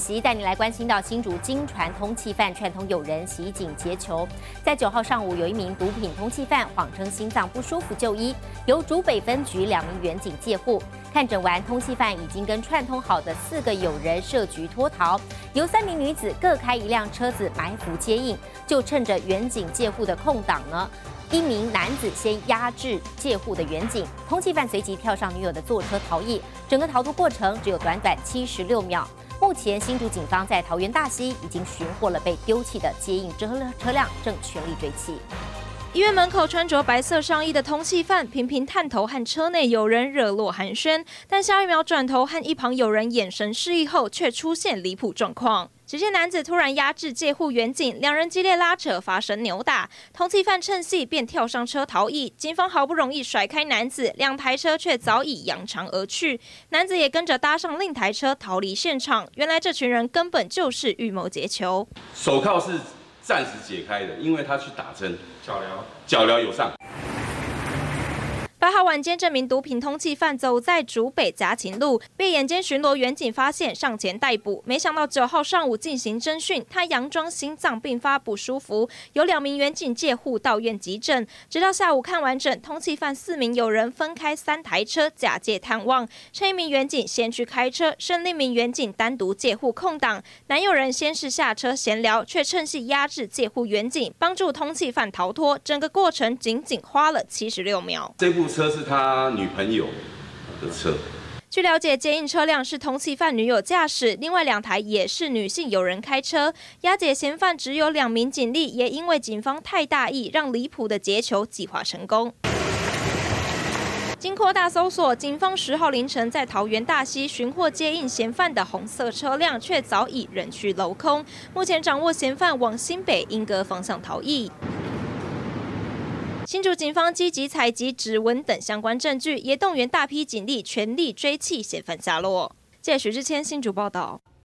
息，带你来关心到新竹金传通缉犯串通友人袭警劫囚。在9号上午，有一名毒品通缉犯谎称心脏不舒服就医，由竹北分局2名员警戒护。看诊完，通缉犯已经跟串通好的4个友人设局脱逃，由3名女子各开一辆车子埋伏接应，就趁着员警戒护的空档呢。 一名男子先压制戒护的员警，通缉犯随即跳上女友的座车逃逸，整个逃脱过程只有短短76秒。目前新竹警方在桃园大溪已经寻获了被丢弃的接应车辆，正全力追缉。 医院门口穿着白色上衣的通缉犯频频探头和车内有人热络寒暄，但下一秒转头和一旁有人眼神示意后，却出现离谱状况。只见男子突然压制戒护员警，两人激烈拉扯，发生扭打。通缉犯趁隙便跳上车逃逸，警方好不容易甩开男子，2台车却早已扬长而去。男子也跟着搭上另台车逃离现场。原来这群人根本就是预谋劫囚。 手铐是暂时解开的，因为他去打针。 脚镣有上。 8号晚间，这名毒品通缉犯走在竹北嘉勤路，被眼尖巡逻员警发现，上前逮捕。没想到9号上午进行侦讯，他佯装心脏病发不舒服，有2名员警戒护到院急诊。直到下午看完整，通缉犯4名友人分开3台车，假借探望，趁一名员警先去开车，剩另一名员警单独戒护空档。男友人先是下车闲聊，却趁隙压制戒护员警，帮助通缉犯逃脱。整个过程仅花了76秒。 这部车是他女朋友的车。 据了解，接应车辆是通缉犯女友驾驶，另外2台也是女性友人开车。押解嫌犯只有2名警力，也因为警方太大意，让离谱的劫囚计划成功。经扩大搜索，警方10号凌晨在桃园大溪寻获接应嫌犯的红色车辆，却早已人去楼空。目前掌握嫌犯往新北莺歌方向逃逸。 新竹警方积极采集指纹等相关证据，也动员大批警力全力追缉嫌犯下落。记者徐志谦新竹报道。